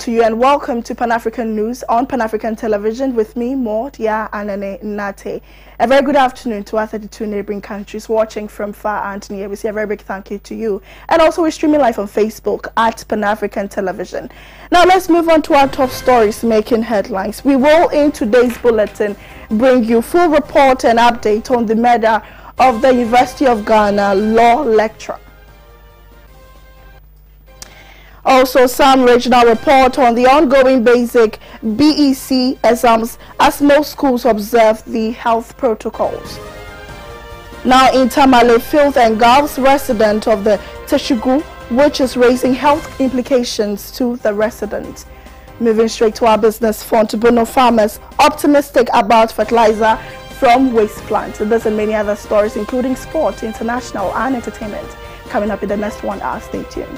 to you and welcome to Pan-African News on Pan-African Television with me, Mordia Anane Nate. A very good afternoon to our 32 neighboring countries watching from far and near. We say a very big thank you to you. And also we're streaming live on Facebook at Pan-African Television. Now let's move on to our top stories making headlines. We will in today's bulletin bring you full report and update on the murder of the University of Ghana law lecturer. Also, some regional report on the ongoing basic BEC exams as most schools observe the health protocols. Now in Tamale, filth engulfs resident of the Teshugu, which is raising health implications to the residents. Moving straight to our business front, Bono farmers optimistic about fertilizer from waste plants. This and many other stories, including sport, international and entertainment, coming up in the next 1 hour. Stay tuned.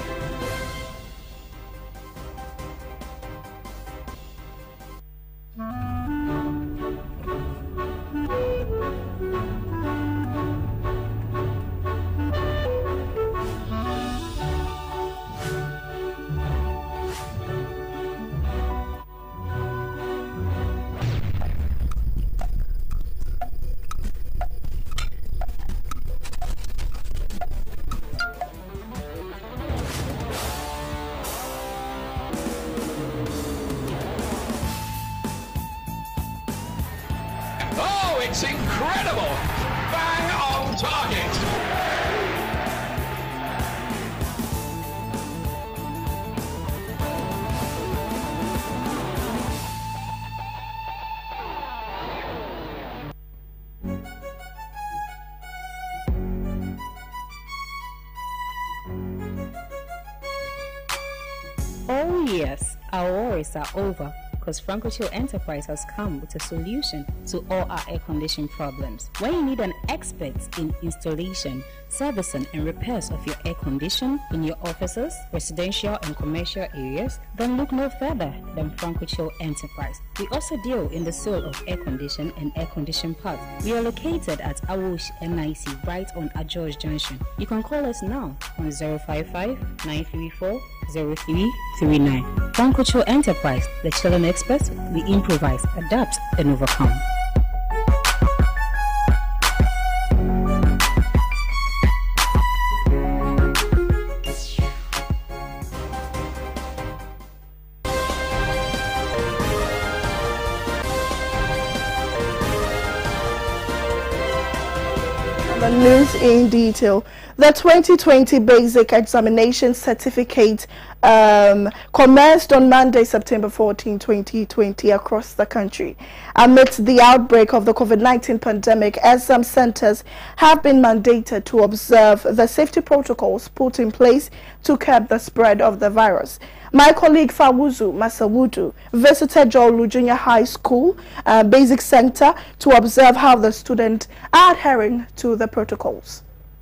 It's incredible! Bang on target! Oh yes, our worries are over, because Franco-Chill Enterprise has come with a solution to all our air conditioning problems. When you need an expert in installation, servicing and repairs of your air condition in your offices, residential and commercial areas, then look no further than Franco-Chill Enterprise. We also deal in the sale of air condition and air condition parts. We are located at Awosh NIC right on George Junction. You can call us now on 055-934-0339. Franco-Chill Enterprise, the chilling experts, we improvise, adapt, and overcome. The news in detail. The 2020 Basic Examination Certificate commenced on Monday, September 14, 2020 across the country. Amidst the outbreak of the COVID-19 pandemic, exam centers have been mandated to observe the safety protocols put in place to curb the spread of the virus. My colleague Fawuzu Masawudu visited Jolu Junior High School Basic Center to observe how the students are adhering to the protocols.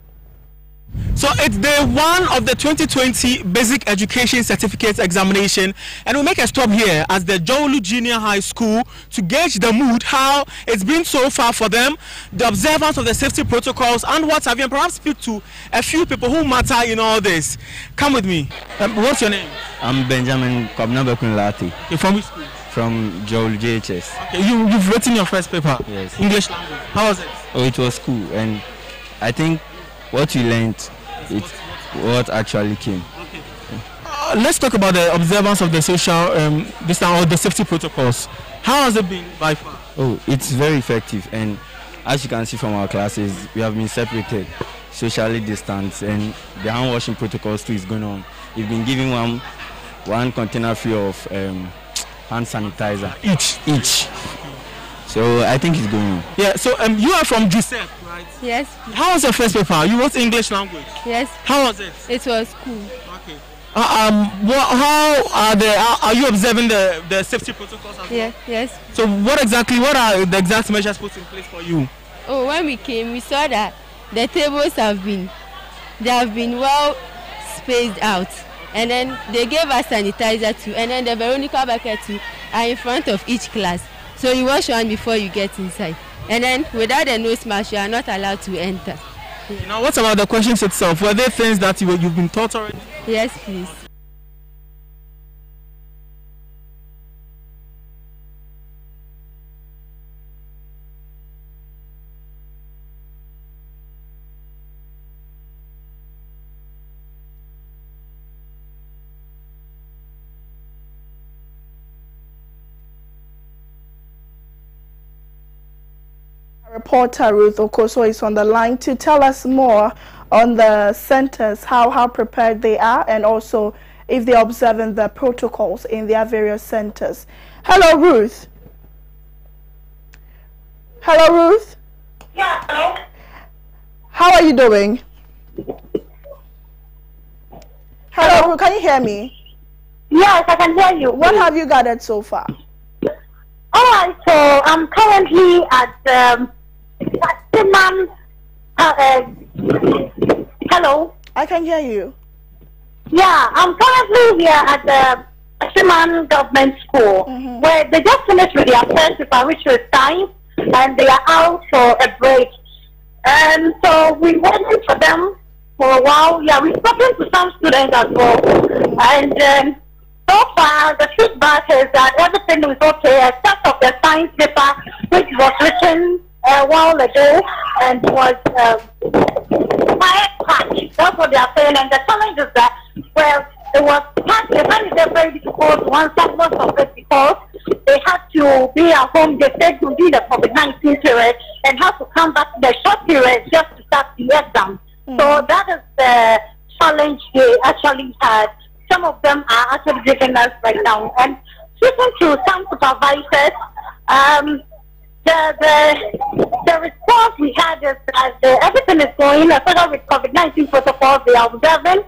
So it's day one of the 2020 Basic Education Certificate Examination, and we'll make a stop here at the Jolu Junior High School to gauge the mood, how it's been so far for them, the observance of the safety protocols, and what have you, and perhaps speak to a few people who matter in all this. Come with me. What's your name? I'm Benjamin Kwabnabekunlati. You're from which school? From Jolu JHS. Okay, you've written your first paper? Yes. English language. How was it? Oh, it was cool, and I think what you learned, it's what actually came. Okay. Let's talk about the observance of the social distance or the safety protocols. How has it been by far? Oh, it's very effective, and as you can see from our classes, we have been separated, socially distanced, and the hand washing protocols too is going on. We've been giving one container free of hand sanitizer each. So I think it's going on. Yeah. So you are from Giuseppe, right? Yes. How was your first paper? You wrote English language. Yes. How was it? It was cool. Okay. How are you observing the safety protocols as well? Yes. So what are the exact measures put in place for you? Oh, when we came, we saw that the tables have been well spaced out, and then they gave us sanitizer too, and then the Veronica bucket too are in front of each class. So you wash one before you get inside, and then without the nose mask, you are not allowed to enter. Now, what about the questions itself? Were there things that you've been taught already? Yes, please. Reporter Ruth Okoso is on the line to tell us more on the centers, how prepared they are, and also if they're observing the protocols in their various centers. Hello, Ruth. Hello, Ruth. Yeah, hello. How are you doing? Hello, Ruth, can you hear me? Yes, I can hear you. What have you gathered so far? All right, so I'm currently at Siman. Hello. I can hear you. Yeah, I'm currently here at the Siman Government School, where they just finished with their first paper, which was science, and they are out for a break. And so we waited for them for a while. Yeah, we've spoken to some students as well, and so far the feedback is that everything is okay except of the science paper, which was written a while ago and was quite packed. That's what they are saying. And the challenge is that, well, it was packed. They find it very difficult to answer most of it because they had to be at home. They said to be the COVID-19 period and have to come back to the short period just to start the exam. So that is the challenge they actually had. Some of them are actually giving us right now. And speaking to some supervisors, the response we had is that everything is going, especially with COVID-19 protocols they are observing.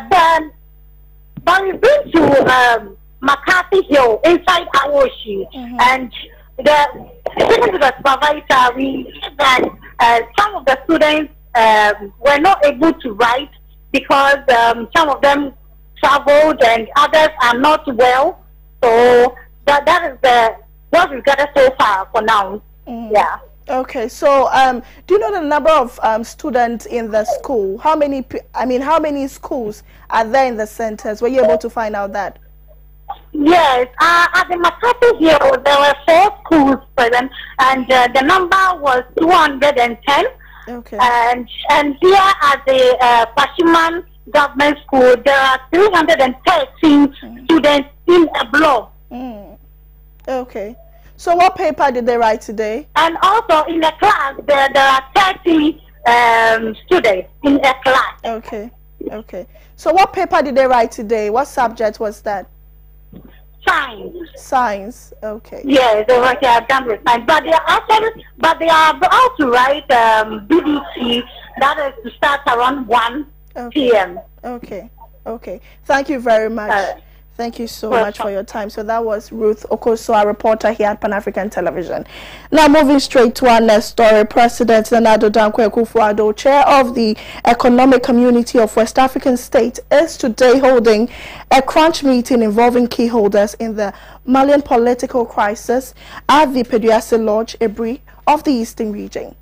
But we've been to McCarthy Hill inside Awoshi, and speaking to the supervisor, we said that some of the students were not able to write because some of them traveled and others are not well. So that is what we've gathered so far for now. Yeah. Okay, so do you know the number of students in the school? How many schools are there in the centers? Were you able to find out that? Yes, at the McCarthy Hill, there were 4 schools present, and the number was 210. Okay. And here at the Pashiman Government School, there are 313 students in a block. Okay. So what paper did they write today? And also in the class, there are 30 students in a class. Okay. Okay. So what paper did they write today? What subject was that? Science. Science. Okay. Yes, they were done with science, but they are about to write BDC. That is to start around 1 p.m. Okay. Okay. Thank you very much. Thank you so much for your time. So that was Ruth Okoso, a reporter here at Pan-African Television. Now moving straight to our next story, President Nana Addo Dankwa Akufo-Addo, chair of the Economic Community of West African States, is today holding a crunch meeting involving key holders in the Malian political crisis at the Peduase Lodge, Ebri of the Eastern region.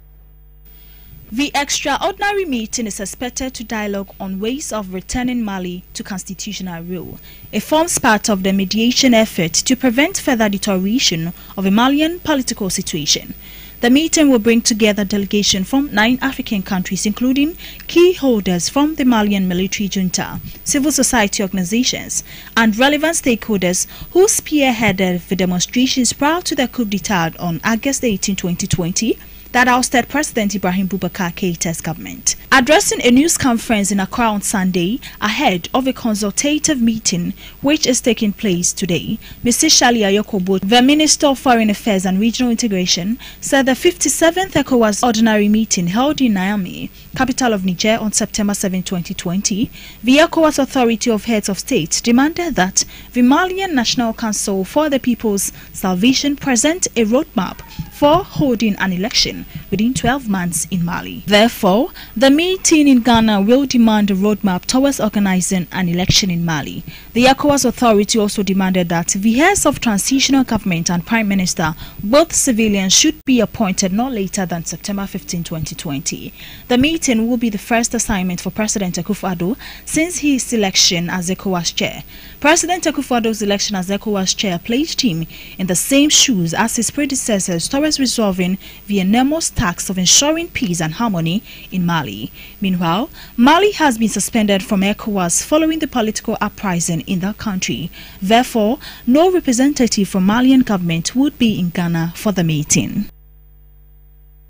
The extraordinary meeting is expected to dialogue on ways of returning Mali to constitutional rule. It forms part of the mediation effort to prevent further deterioration of a Malian political situation. The meeting will bring together delegation from 9 African countries, including key holders from the Malian military junta, civil society organizations, and relevant stakeholders who spearheaded the demonstrations prior to the coup d'etat on August 18, 2020, that ousted President Ibrahim Boubacar Keita's government. Addressing a news conference in Accra on Sunday ahead of a consultative meeting which is taking place today, Mrs. Shalia Yokobo, the Minister of Foreign Affairs and Regional Integration, said the 57th ECOWAS ordinary meeting held in Niamey, capital of Niger, on September 7, 2020, the ECOWAS Authority of Heads of State demanded that the Malian National Council for the People's Salvation present a roadmap for holding an election within 12 months in Mali. Therefore, the meeting in Ghana will demand a roadmap towards organizing an election in Mali. The ECOWAS Authority also demanded that the heads of transitional government and Prime Minister, both civilians, should be appointed no later than September 15, 2020. The meeting will be the first assignment for President Akufo-Addo since his election as ECOWAS chair. President Akufo-Addo's election as ECOWAS chair placed him in the same shoes as his predecessors towards resolving the enormous task of ensuring peace and harmony in Mali. Meanwhile, Mali has been suspended from ECOWAS following the political uprising in that country. Therefore, no representative from Malian government would be in Ghana for the meeting.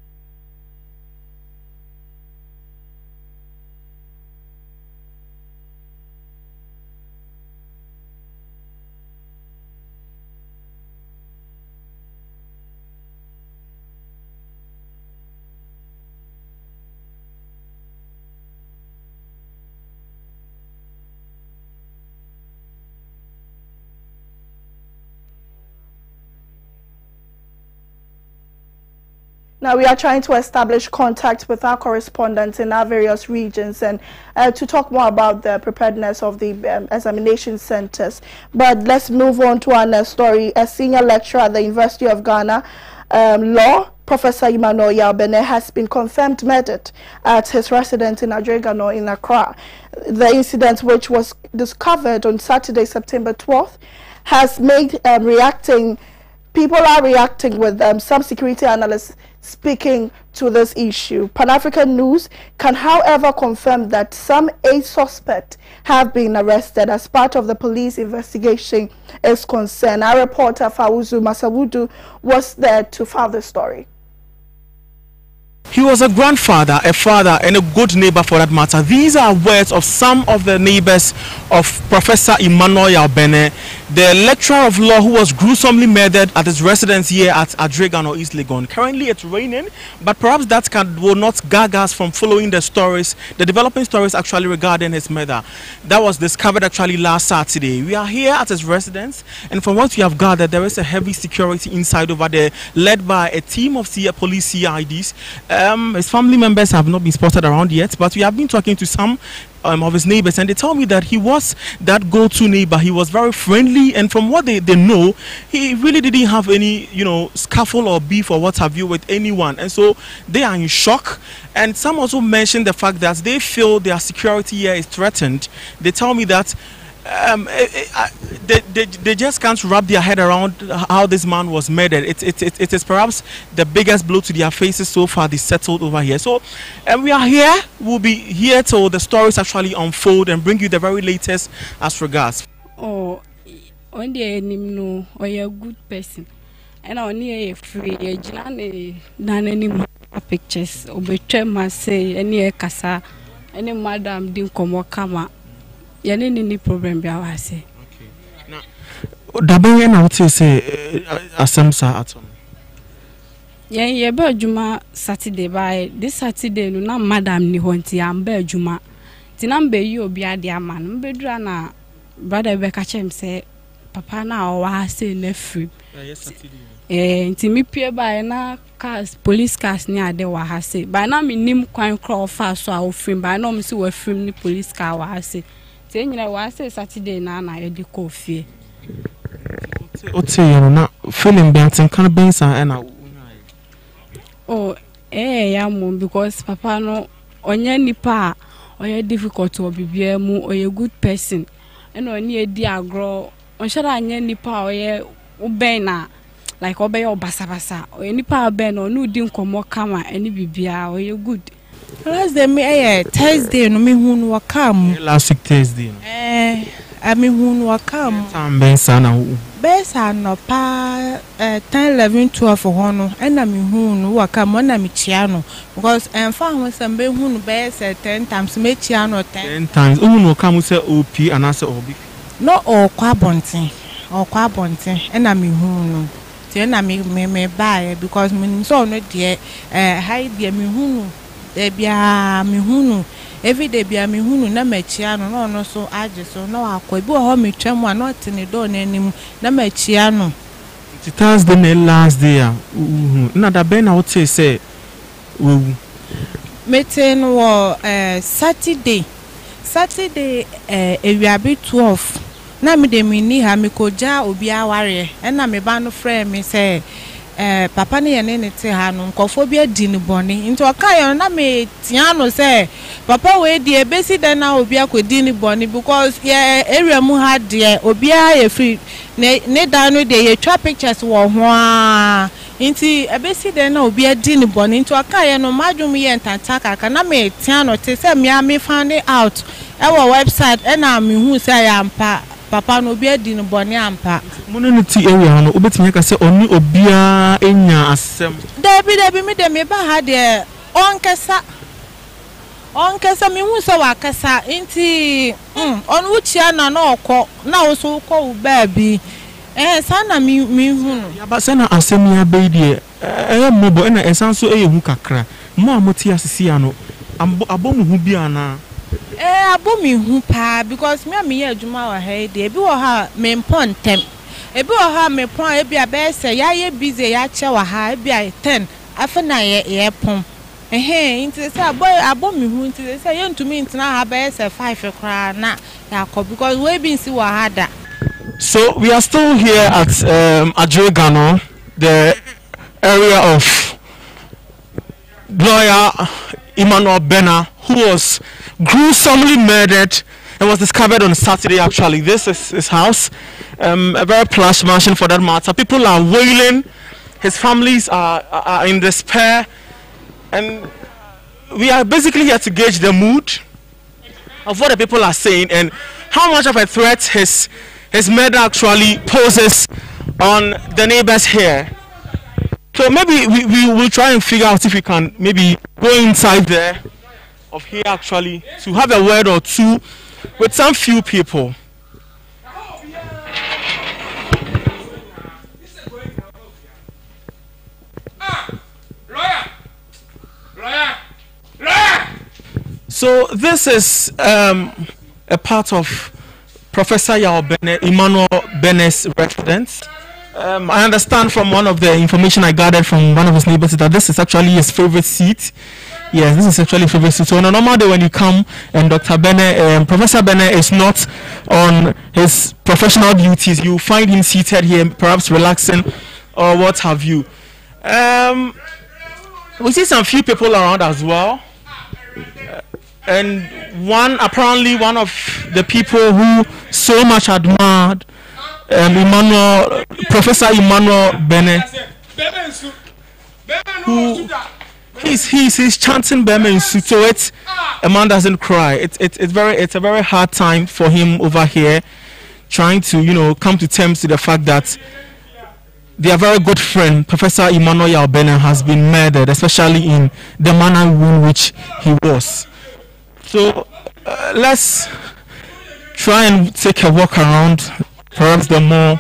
Now we are trying to establish contact with our correspondents in our various regions and to talk more about the preparedness of the examination centers. But let's move on to our next story. A senior lecturer at the University of Ghana Law, Professor Emmanuel Yarbene, has been confirmed murdered at his residence in Adregano in Accra. The incident, which was discovered on Saturday, September 12th, has made people are reacting with some security analysts speaking to this issue. Pan-African News can, however, confirm that some 8 suspects have been arrested as part of the police investigation is concerned. Our reporter Fawuzu Masawudu was there to file the story. He was a grandfather, a father, and a good neighbor for that matter. These are words of some of the neighbors of Professor Emmanuel Yarbene, the lecturer of law who was gruesomely murdered at his residence here at Adregano, East Legon. Currently it's raining, but perhaps that will not gag us from following the stories, the developing stories actually regarding his murder. That was discovered actually last Saturday. We are here at his residence, and from what we have gathered, there is a heavy security inside over there, led by a team of police CIDs. His family members have not been spotted around yet, but we have been talking to some of his neighbors, and they tell me that he was that go-to neighbor. He was very friendly, and from what they know, he really didn't have any, scuffle or beef or what have you with anyone, and so they are in shock. And some also mentioned the fact that they feel their security here is threatened. They tell me that they just can't wrap their head around how this man was murdered. It is perhaps the biggest blow to their faces so far. They settled over here. So we are here. We'll be here till the stories actually unfold and bring you the very latest as regards. Oh, on the no, or you're a good person, and only a free agent than any pictures or betray must say any casa, any madam didn't come or come. Any problem be our say. Okay. Now, Dabe na what you say asemsa atom. Yeah, be Juma Saturday by this Saturday no na madam ni honti am be Juma. Ti na mbe yi obi ade ama no mbedura na brother be ka chem say papa na o wa say na free. Yes Saturday. Nti mi pie by na cars police cars ni ade wa ha say. By na me nim kwan kro fa so a o free by na o me say wa free ni police car wa ha say. Nyina wa say Saturday na yedi coffee. Oti na feeling bentin kan bensa na. Oh, ya mum because papa no onye nipa oye difficult obibia mu oye good person. And oni edi agro on shara anye nipa oye uben na like obey obasa oye nipa ben no udi nkomo kama eni bibia oye good. Last day me Thursday no me hunu wakam. Last week Thursday. Me hunu wakam. Time bensa na hu. Bensa no pa 10 11 12 hono na me hunu wakam na me chia no because fa ho sem be hunu bensa 10 times me chia no 10 times. Hunu wakam say OP anase obi. No okwa bonten. Okwa bonten na me hunu. Ti na me buy because me so no dey high dey me hunu. Ebia me hunu every day bia me hunu na machia no no so age so na akwa bi ho me twam a not ni do na anim na machia no it has the last day na da be na what say we mete no Saturday ewiabe 12 na me de me ni ha me koja obi aware na me ba no frɛ me say papa ne yene ne te ha no nkofo bi adi ne boni nti okayo na me tia no say papa we di ebesi den na obi akodi ne boni because area mu ha de obi a free ne da no de ye twa pictures wo ho a nti ebesi den na obi adi ne boni nti okayo no madwum ye ntanta kaka na me tia no te say me find out our website na me hu say ampa papa no obi adi no boni ampa muno ti area no obetimi ka se oni obia enya asem Debi me de me ba ha de onkesa me hu se wa kasa nti on wuchia na okọ na wo so kọ u baabi sana me hu no ya ba se na asem ya be die mobo na esanso hu kakra mo amoti asisi ano abomu hu bia na abomi hu pa because me ye adwuma wa ha de bi wo ha me pontem ebi wo ha me pon ebi abese ya ye busy ya che wa ha ebi 10 afena ye pom into say boy abom me hu into say you to me into na have say 5 kra na yakọ because we been see wahada. So we are still here at Adregano, the area of lawyer Emmanuel Bena, who was gruesomely murdered and was discovered on Saturday. Actually, this is his house, a very plush mansion for that matter. People are wailing, his families are in despair, and we are basically here to gauge the mood of what the people are saying and how much of a threat his murder actually poses on the neighbors here. So maybe we will try and figure out if we can maybe go inside there of here actually to have a word or two with some few people. So this is a part of Professor Emmanuel Bene's residence. I understand from one of the information I gathered from one of his neighbors that this is actually his favorite seat. Yes, this is actually his favorite seat. So on a normal day when you come and Professor Bene is not on his professional duties, you find him seated here, perhaps relaxing or what have you. We see some few people around as well. And apparently one of the people who so much admired Professor Emmanuel Bene, who he's chanting Beme, so it's a man doesn't cry. It's a very hard time for him over here, trying to come to terms with the fact that their very good friend Professor Emmanuel Bene has been murdered, especially in the manner in which he was. So let's try and take a walk around, perhaps the more.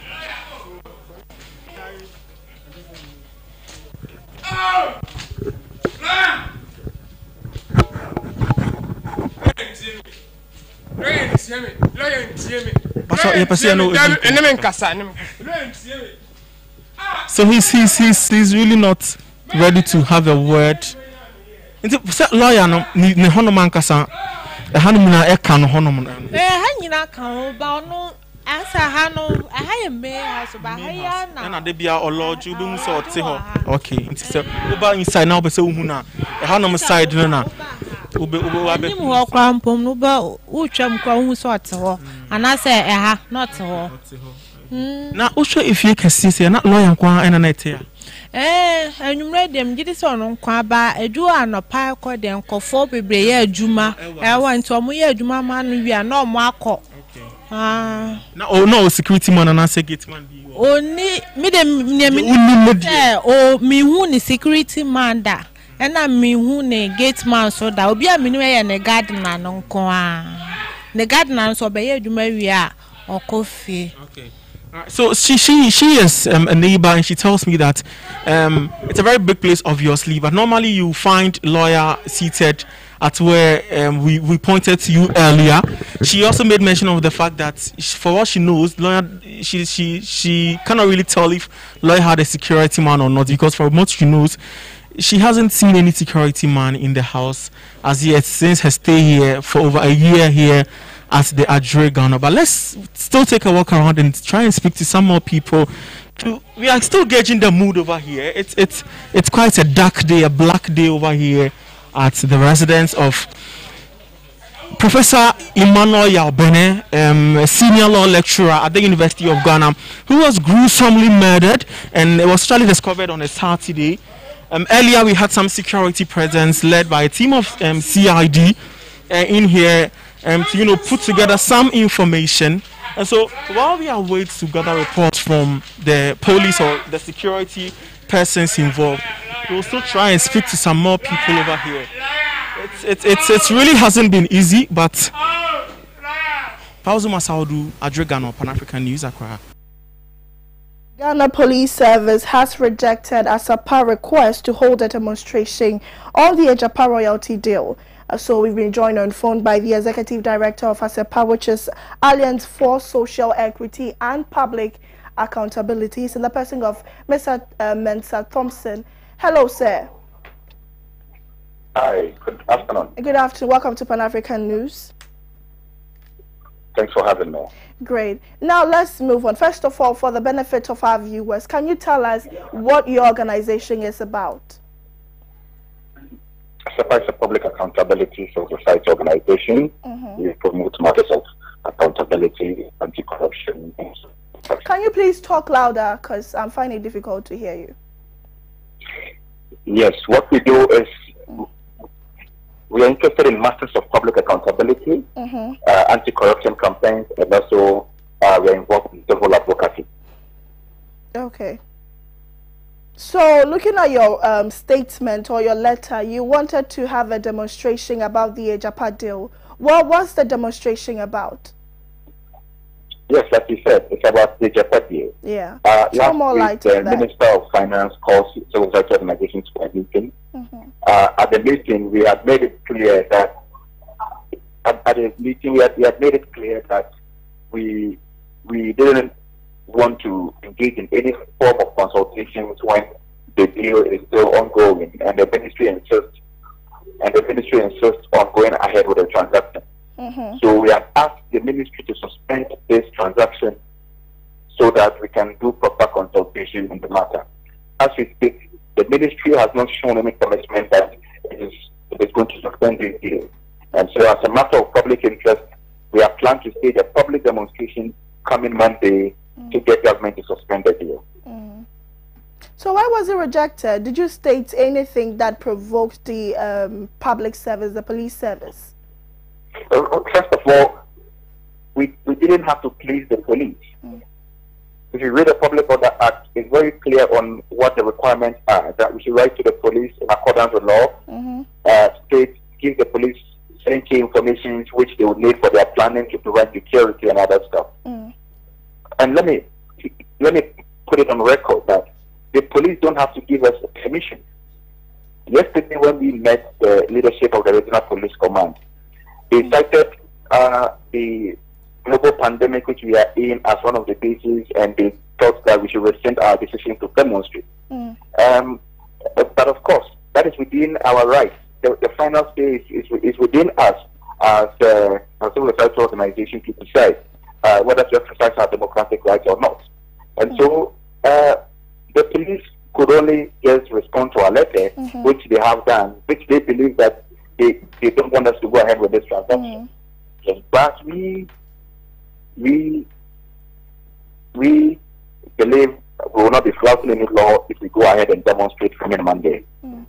So he's really not ready to have a word. Lawyer no ni hono mankasa hanumina e ka no hono mo hanyina kan ba no asa hano me house ba haya na de bia oloju bi mu so te ho okay nti se oba inside na oba se hu na hanom side no na obe wa be mu ho kwa mpom no ba utwam kwa hu so te ho ana se not ho na usho if you can see na lawyer kwa ena na te ya enumre dem gidi so no kwa ba edu anopa ko de nkofo bebre ya adwuma wa nti omo ya adwuma ma no wi na omo akọ na no security man na say gate man bi oni mi de mi hu ni security man da na mi hu ni gate man so da obi a mi no ya ne gardener no nko ne gardener so be ya adwuma wi a okofie. Okay. So she is a neighbor, and she tells me that it's a very big place, obviously, but normally you find lawyer seated at where we pointed to you earlier. She also made mention of the fact that for what she knows, lawyer she cannot really tell if lawyer had a security man or not, because for what she knows, she hasn't seen any security man in the house as yet since her stay here for over a year here at the Adregano. But let's still take a walk around and try and speak to some more people. We are still gauging the mood over here. It's quite a dark day, a black day over here at the residence of Professor Emmanuel Bene, a senior law lecturer at the University of Ghana, who was gruesomely murdered, and it was actually discovered on a Saturday. Earlier we had some security presence led by a team of CID in here to put together some information. And so while we are waiting to gather reports from the police or the security persons involved, we'll still try and speak to some more people over here. It really hasn't been easy, but Pauzo Masaudu, Adregano, Pan-African News, Accra. Ghana Police Service has rejected ASAPA request to hold a demonstration on the Ejapa royalty deal. So we've been joined on phone by the Executive Director of ASAPA, which is Alliance for Social Equity and Public Accountability, in the person of Mr. Mensah Thompson. Hello, sir. Hi, good afternoon. Good afternoon. Welcome to Pan African News. Thanks for having me. Great. Now let's move on. First of all, for the benefit of our viewers, can you tell us what your organization is about? SEPA is a public accountability civil society organization. We promote matters of accountability, anti-corruption. Can you please talk louder, because I'm finding it difficult to hear you? Yes, what we do is we are interested in matters of public accountability, anti-corruption campaigns, and also we are involved in civil advocacy. Okay. So, looking at your statement or your letter, you wanted to have a demonstration about the Ejapa deal. What was the demonstration about? Yes, like you said, it's about the Ejapa deal. Yeah. Last week, the Minister of Finance called civil society organizations for a meeting. At the meeting, we had made it clear that we had made it clear that we didn't want to engage in any form of consultations when the deal is still ongoing, and the ministry insists on going ahead with the transaction. So we have asked the ministry to suspend this transaction so that we can do proper consultation in the matter. As we speak, the ministry has not shown any commitment that it is going to suspend this deal. And so as a matter of public interest, we have planned to stage a public demonstration coming Monday to get government to suspend the deal. So why was it rejected? Did you state anything that provoked the public service, the police service? First of all, we didn't have to please the police. If you read the Public Order Act, it's very clear on what the requirements are, that we should write to the police in accordance with law, give the police certain key information which they would need for their planning to prevent security and other stuff. And let me put it on record that the police don't have to give us permission. Yesterday, when we met the leadership of the Regional Police Command, they cited the global pandemic which we are in as one of the bases, and they thought that we should rescind our decision to demonstrate. But of course, that is within our rights. The final stage is within us as a civil society organization to decide whether to exercise our democratic rights or not. And so the police could only just respond to our letter, which they have done, which they believe that they don't want us to go ahead with this transaction. But we believe we will not be flouting any law if we go ahead and demonstrate coming Monday.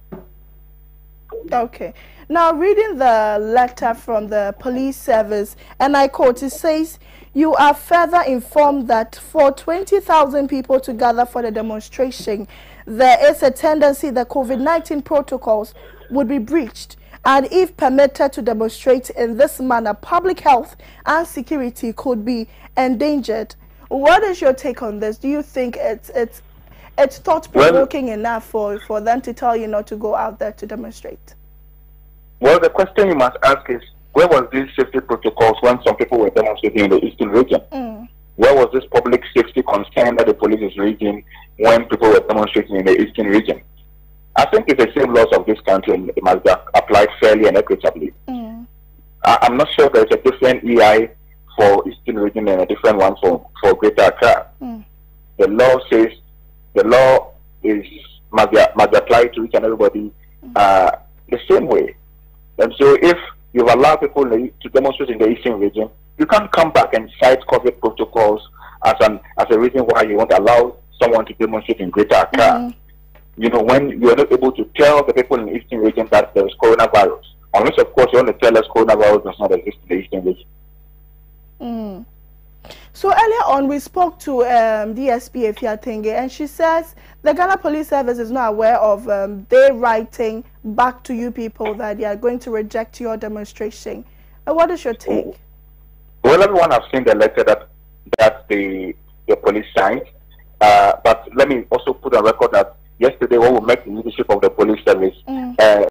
Okay. Now, reading the letter from the police service, and I quote, it says, you are further informed that for 20,000 people to gather for the demonstration, there is a tendency that COVID-19 protocols would be breached. And if permitted to demonstrate in this manner, public health and security could be endangered. What is your take on this? Do you think it's thought-provoking enough for them to tell you not to go out there to demonstrate? Well, the question you must ask is, where was these safety protocols when some people were demonstrating in the eastern region? Where was this public safety concern that the police is raising when people were demonstrating in the eastern region? I think it's the same laws of this country, and it must be applied fairly and equitably. I'm not sure there's a different EI for eastern region and a different one for Greater Accra. The law says the law must be applied to each and everybody the same way. And so if you've allowed people to demonstrate in the eastern region, you can't come back and cite COVID protocols as a reason why you won't allow someone to demonstrate in Greater Accra. You know, when you are not able to tell the people in the eastern region that there is coronavirus, unless of course you want to tell us coronavirus does not exist in the eastern region. So earlier on, we spoke to DSP Efiatenge, and she says the Ghana Police Service is not aware of their writing back to you people that they are going to reject your demonstration. What is your take? Well, everyone has seen the letter that the police signed, but let me also put on record that yesterday when we met the leadership of the police service,